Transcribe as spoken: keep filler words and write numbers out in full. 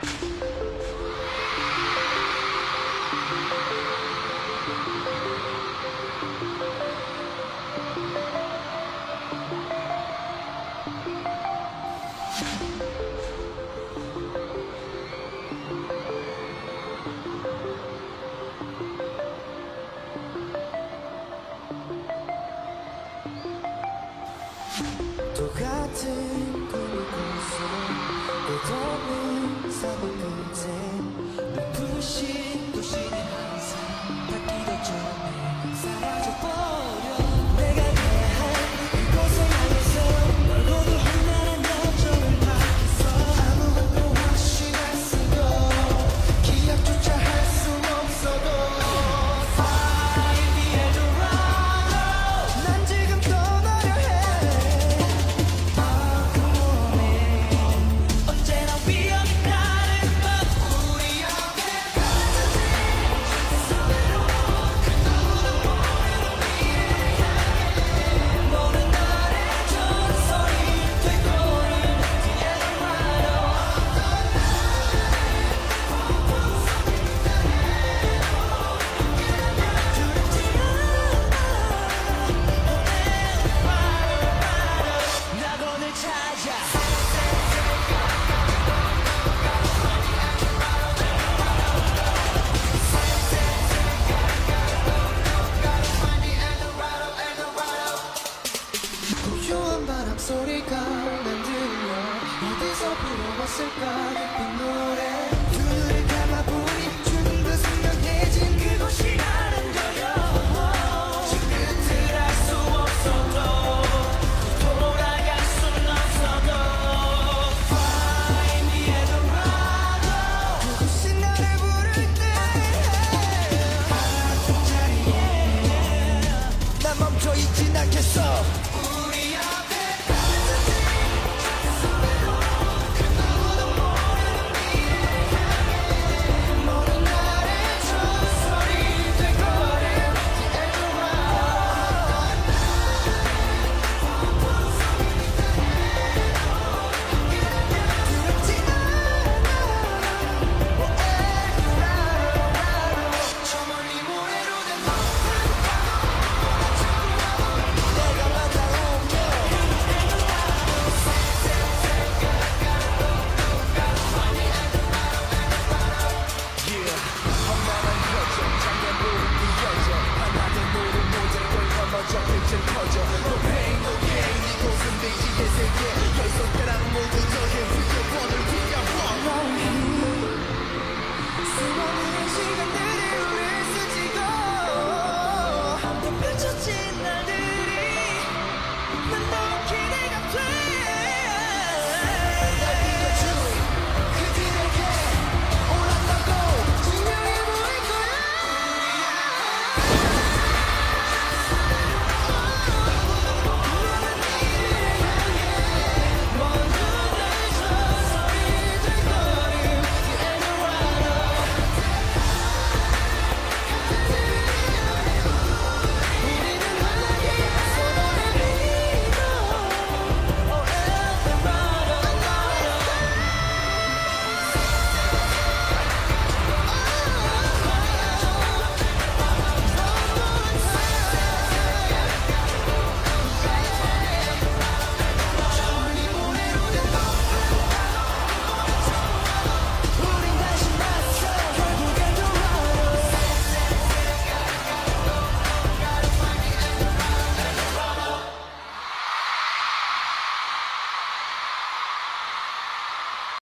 똑같은 꿈을 꾸서 끝없는 사막 끝에 눈부신 도시는 항상 닿기도 전에 사라져버려. 내가 가야 할 그곳에 향해서 멀고도 험난한 여정을 막혀서 아무것도 확신할 수도 기억조차 할 수 없어도 Find the Eldorado. 난 지금 떠나려 해. 고요한 바람 소리가 난 들려. 어디서 불어왔을까 그 노래. 두 눈을 감아보니 중도 선명해진 그곳이라는 거요. 지금 끝을 알 수 없어도 돌아갈 순 없어도 Find the Eldorado. 그곳이 나를 부를 때 같은 자리에 난 멈춰있진 않겠어. No pain, no gain, 이곳은 내 지의 세계. 계속